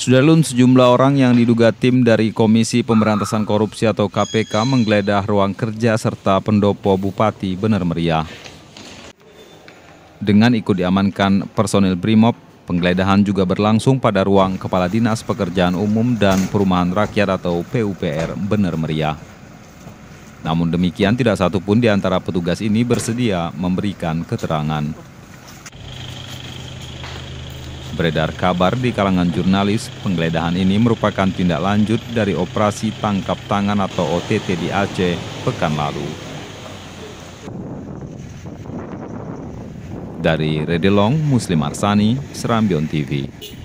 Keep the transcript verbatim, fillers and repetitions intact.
Sudarlun, sejumlah orang yang diduga tim dari Komisi Pemberantasan Korupsi atau K P K menggeledah ruang kerja serta pendopo Bupati Bener Meriah. Dengan ikut diamankan personil Brimob, penggeledahan juga berlangsung pada ruang Kepala Dinas Pekerjaan Umum dan Perumahan Rakyat atau P U P R Bener Meriah. Namun demikian, tidak satupun di antara petugas ini bersedia memberikan keterangan. Beredar kabar di kalangan jurnalis, penggeledahan ini merupakan tindak lanjut dari operasi tangkap tangan atau O T T di Aceh pekan lalu. Dari Redelong, Muslim Arsani, Serambion T V.